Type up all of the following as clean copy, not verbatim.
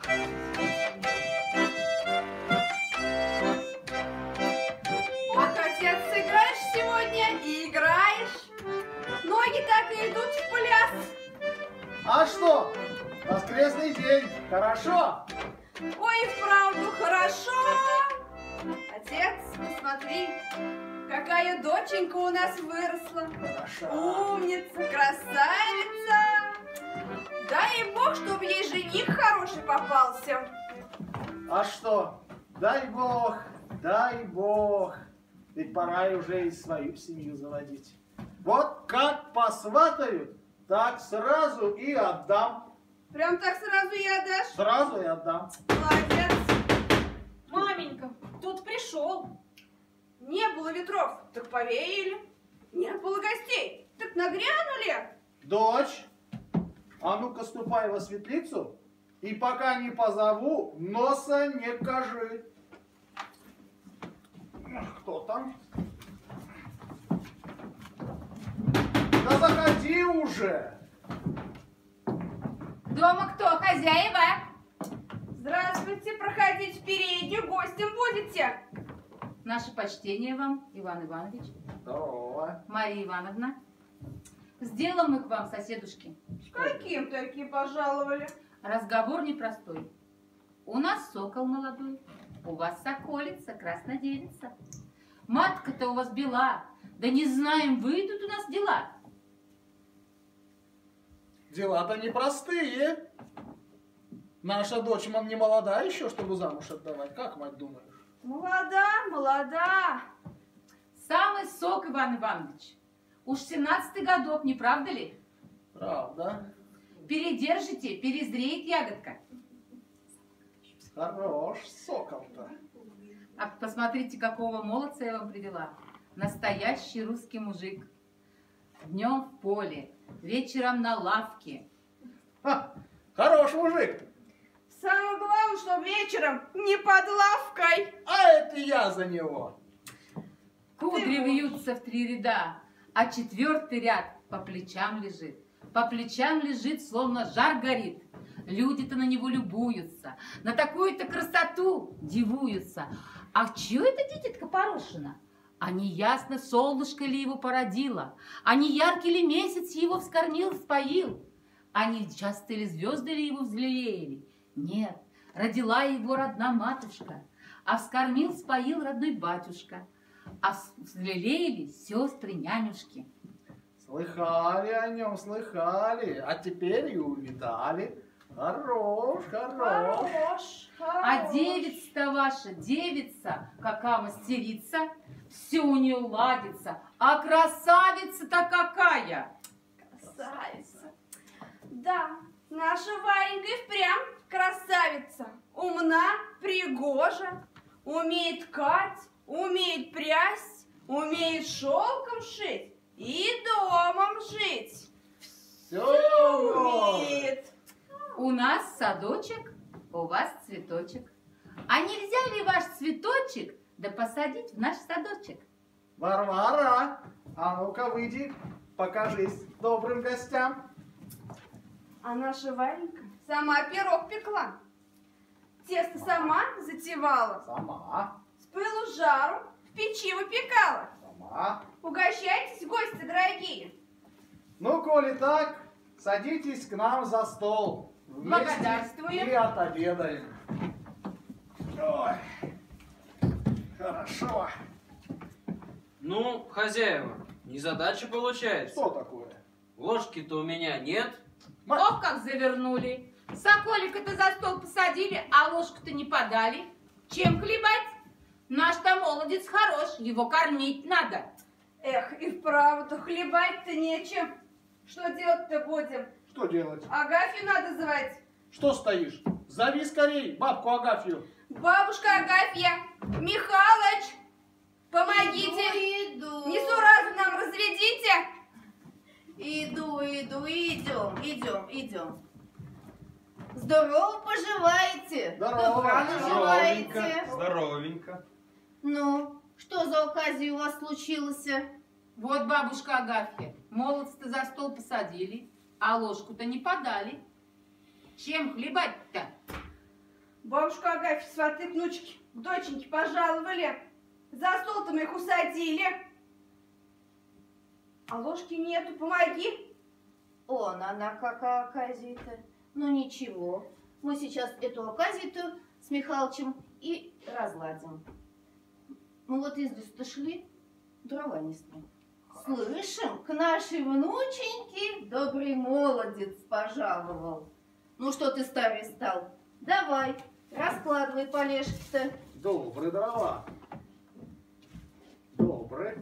Ох, отец, сыграешь сегодня и играешь. Ноги так и идут в пляс. А что? Воскресный день. Хорошо? Ой, вправду хорошо. Отец, посмотри, какая доченька у нас выросла. Хорошо. Умница, красавица. Дай бог, чтобы ей жених хороший попался. А что? Дай бог, дай бог. Ведь пора уже и свою семью заводить. Вот как посватают, так сразу и отдам. Прям так сразу и отдашь? Сразу и отдам. Молодец. Маменька, тут пришел. Не было ветров, так повеяли. Не было гостей, так нагрянули. Дочь, а ну-ка ступай во светлицу, и пока не позову, носа не кажи. Кто там? Да заходи уже! Дома кто? Хозяева? Здравствуйте, проходите в переднюю, гостем будете. Наше почтение вам, Иван Иванович. Здорово. Мария Ивановна. С делом мы к вам, соседушки. С каким такие пожаловали? Разговор непростой. У нас сокол молодой, у вас соколица, краснодевица. Матка-то у вас бела, да не знаем, выйдут у нас дела. Дела-то непростые. Наша дочь, мам, не молода еще, чтобы замуж отдавать. Как, мать, думаешь? Молода, молода. Самый сок, Иван Иванович. Уж 17-й годок, не правда ли? Правда. Передержите, перезреет ягодка. Хорош сокол-то. А посмотрите, какого молодца я вам привела. Настоящий русский мужик. Днем в поле, вечером на лавке. Ха, хорош мужик. Самое главное, что вечером не под лавкой. А это я за него. Кудри вьются в 3 ряда, а 4-й ряд по плечам лежит. По плечам лежит, словно жар горит. Люди-то на него любуются, на такую-то красоту дивуются. А чье это дитятко порошено? А неясно, солнышко ли его породило, а не яркий ли месяц его вскормил, споил, а не частые ли звезды ли его взлелеяли? Нет, родила его родная матушка, а вскормил, споил родной батюшка, а взлелеяли сестры-нянюшки. Слыхали о нем, слыхали, а теперь и увидали. Хорош, хорош. Хорош, А хорош. девица-то ваша, девица, какая мастерица, все у нее ладится, а красавица-то какая! Красавица. Да, наша Варенька и впрямь красавица. Умна, пригожа, умеет ткать, умеет прясть, умеет шелком шить и домом жить. Все Умеет. У нас садочек, у вас цветочек. А нельзя ли ваш цветочек да посадить в наш садочек? Варвара, а ну-ка выйди, покажись добрым гостям. А наша Варенька сама пирог пекла. Тесто сама затевала. Сама, С пылу с жару в печи выпекала. сама. Угощайтесь, гости дорогие. Ну, коли так, садитесь к нам за стол. Вместе Благодарствуем. и отобедаем. Ой, хорошо. Ну, хозяева, незадача получается. Что такое? Ложки-то у меня нет. Ох, как завернули. Соколика-то за стол посадили, а ложку-то не подали. Чем хлебать? Наш-то молодец хорош, его кормить надо. Эх, и вправду хлебать-то нечем. Что делать-то будем? Что делать? Агафью надо звать. Что стоишь? Зови скорей бабку Агафью. Бабушка Агафья, Михалыч, помогите. Иду. Несуразу нам разведите. Иду, идем. Здорово поживаете. Здорово. Добра наживаете. Здоровенько. Ну, что за оказия у вас случилось? Вот бабушка Агафья, молодца-то за стол посадили, а ложку-то не подали. Чем хлебать-то? Бабушка Агафья, сваты, внучки, к доченьке пожаловали. За стол-то мы их усадили. А ложки нету, помоги. Она какая оказия-то. Ну ничего, мы сейчас эту оказию с Михалычем и разладим. Мы вот из лесу шли, дрова несли. Слышим, к нашей внученьке добрый молодец пожаловал. Ну что ты старый стал? Давай, раскладывай полежки-то. Добрые дрова. Добрые.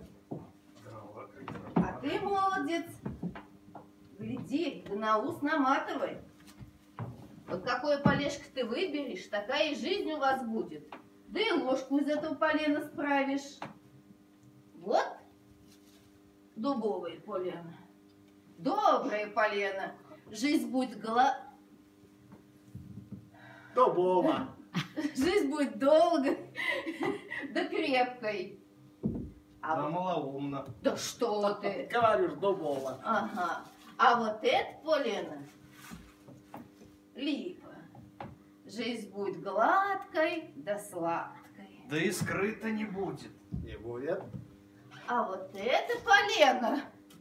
А ты молодец. Гляди, да на ус наматывай. Вот какое полежко ты выберешь, такая и жизнь у вас будет. Да и ложку из этого полена справишь. Вот дубовое полено. Доброе полено. Жизнь будет Дубова. Жизнь будет долгой, да крепкой. А Да вот... малоумно. Да что ты? Говоришь, дубова. Ага. А вот это полено липа. Жизнь будет гладкой да сладкой. Да и скрыто не будет. Не будет. А вот это полено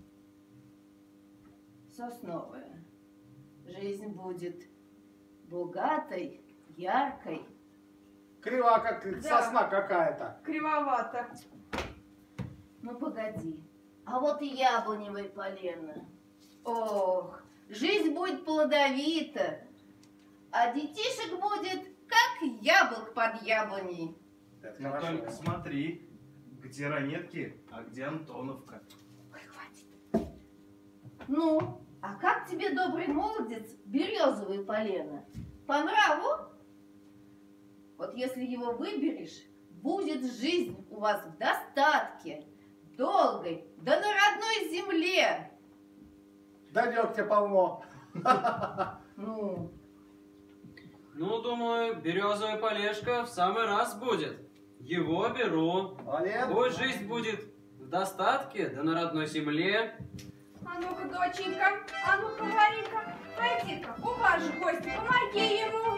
сосновое. Жизнь будет богатой, яркой. Крива, как сосна какая-то. Кривовато. Ну погоди. А вот и яблоневое полено. Ох, жизнь будет плодовита, а детишек будет, как яблок под яблоней. Это Ну хорошо. только смотри, где ранетки, а где Антоновка. Ой, хватит. Ну, а как тебе, добрый молодец, березовое полено? По нраву? Вот если его выберешь, будет жизнь у вас в достатке, долгой, да на родной земле. Да дегтя полно. Ну, Ну, думаю, березовая полежка в самый раз будет. Его беру. Олег? Пусть жизнь будет в достатке, да на родной земле. А ну-ка, доченька, а ну-ка, Варенька, пойди-ка, у вас же гости, помоги ему.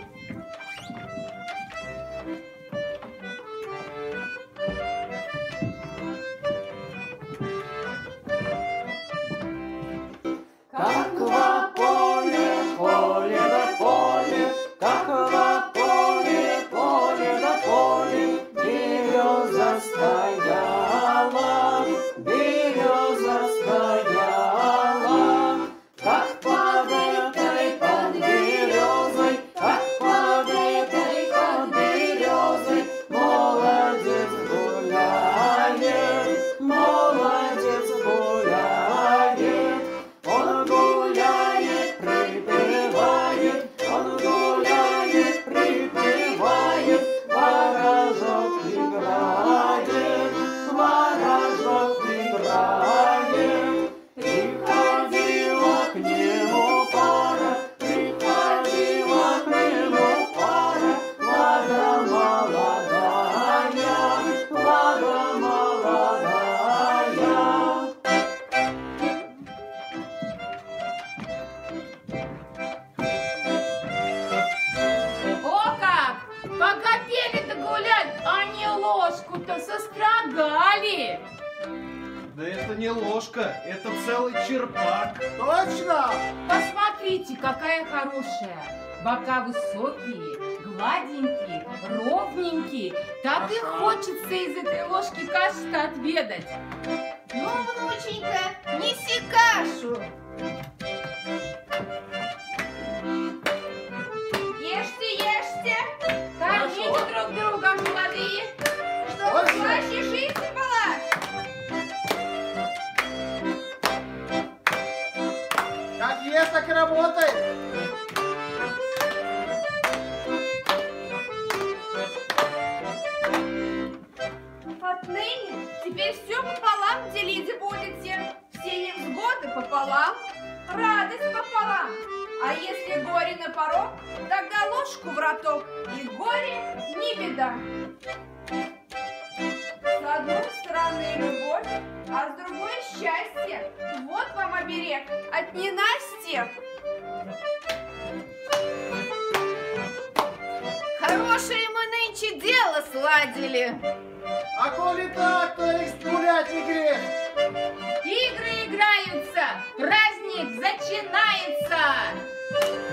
Как во поле, поле да поле, как во поле, поле да поле, береза стояла, береза стояла, как под этой под березой, как под этой под березой, молодец гуляет, молодец гуляет. Он гуляет, припевает, он гуляет, припевает, ворожок играет, ворожок играет. Приходила к нему пара, приходила к нему пара, вода молодая, вода молодая. О как! Пока пели-то гулять, они ложку-то сострогали. Да это не ложка, это целый черпак. Точно! Посмотрите, какая хорошая. Бока высокие, гладенькие, ровненькие. Так и хочется из этой ложки каши-то отведать. ну, внученька, неси кашу. Ешьте, ешьте, Кормите друг друга, молодые. чтобы слаще жизнь была. Как есть, так и работает. Отныне теперь все пополам делить будете. Все невзгоды пополам, радость пополам. А если горе на порог, тогда ложку в роток, и горе не беда. С одной стороны любовь, а с другой счастье. Вот вам оберег от ненастья. Хорошее мы нынче дело сладили. А коли так, то их гулять не грех. Игры играются, праздник начинается.